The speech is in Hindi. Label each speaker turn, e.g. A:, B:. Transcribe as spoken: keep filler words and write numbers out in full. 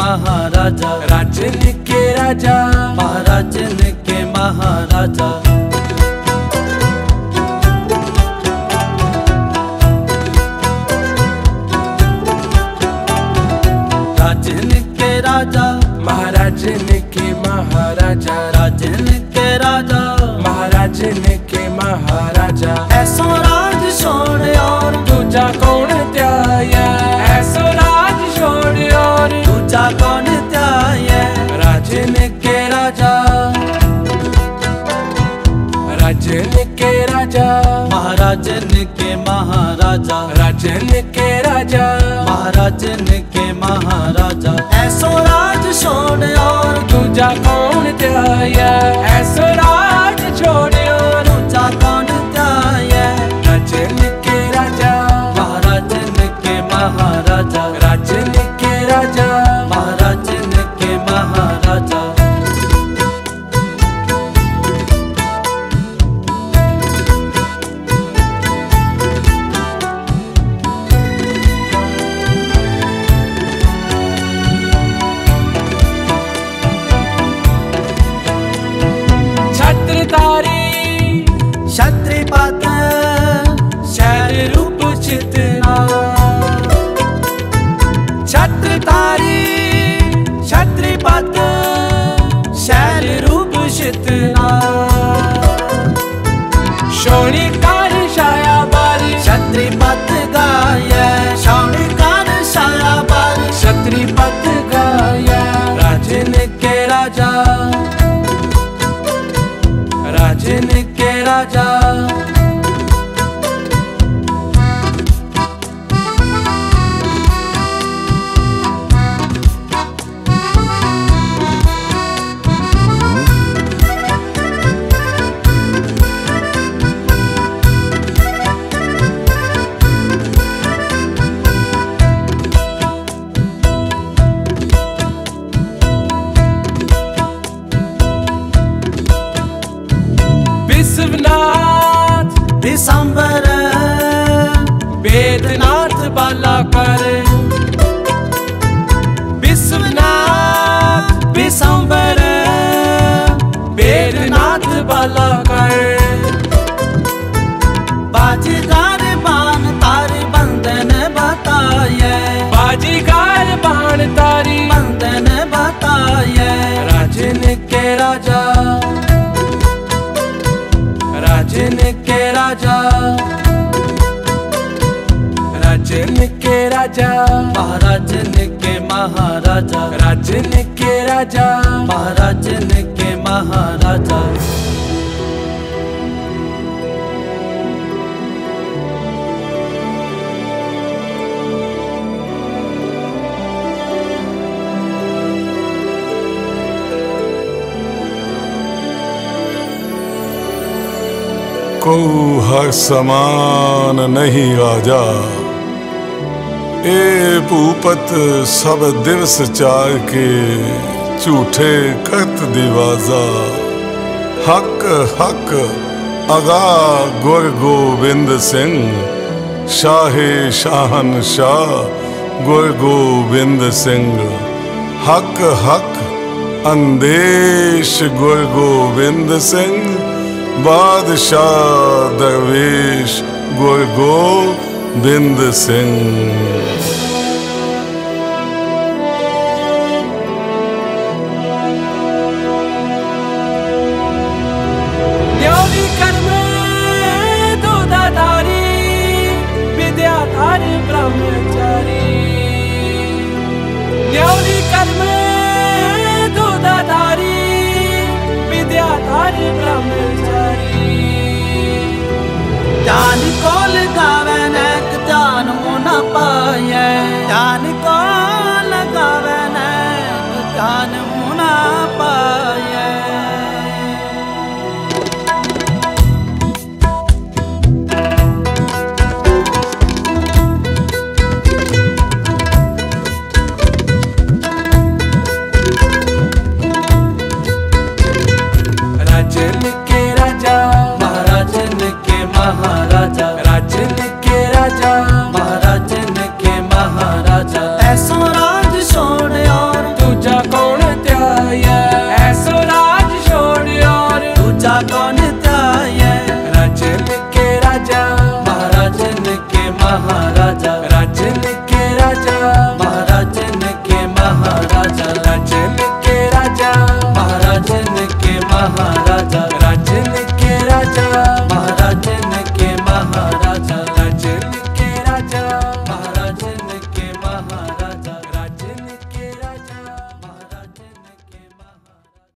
A: महाराजा,
B: राजन के राजा,
A: महाराजन के महाराजा। राजन के राजा,
B: महाराजन के महाराजा,
A: राजन के राजा,
B: महाराजन के महाराजा।
A: ऐसो राज छोड़ और
B: दूजा कौन त्याया, ऐसो राज छोड़ और
A: दूजा कौन त्याया।
B: राजन के राजा, राजन के राजा,
A: महाराजन के महाराजा,
B: राजन के राजा,
A: महाराजन के महाराजा। ऐसो राज छोड़ और
B: दूजा कौन त्याया, ऐसो राज छोड़ और
A: दूजा कौन त्याया।
B: राजन के राजा,
A: महाराजन के महाराजा,
B: राजन के राजा,
A: महाराजन के महाराजा।
B: छत्रधारी
A: क्षत्रिपत
B: शैल रूप चितना, छत्रधारी छत्रपत शैल रूप चितना। शोणिकार छाया बारी,
A: क्षत्रिपत गाय, शौनिकार छाया बारी।
B: छत्रपत गाया। राजन के राजा, राजन के राजा, विश्वनाथ
A: दिसंबर
B: वेदनाथ बालाकर, विश्वनाथ
A: दिसंबर
B: वेदनाथ बालाकर।
A: बाजीगार बाण तारी बंधन बताए,
B: बाजीगार बाण तारी
A: बंधन बताए।
B: राजन के राजा, राजन के राजा, राजन के राजा,
A: महाराजन के महाराजा,
B: राजन के राजा,
A: महाराजन के महाराजा।
C: को हर समान नहीं राजा, ए भूपत सब दिवस चार के झूठे खत दिवाजा। हक हक अगा गुर गोविंद सिंह, शाहे शाहन शाह गुर गोविंद सिंह। हक हक अंदेश गुर गोविंद सिंह, बादशाह दरवेश गुर गोविंद सिंह।
B: न्योली कर्म दूधाधारी, विद्याधारी ब्रह्मचारी। न्योली कर्म दूधाधारी, विद्याधारी ब्रह्मचारी।
A: ध्यान को लगावे नैक ध्यान न पाए, ध्यान को लगावे नैक ध्यान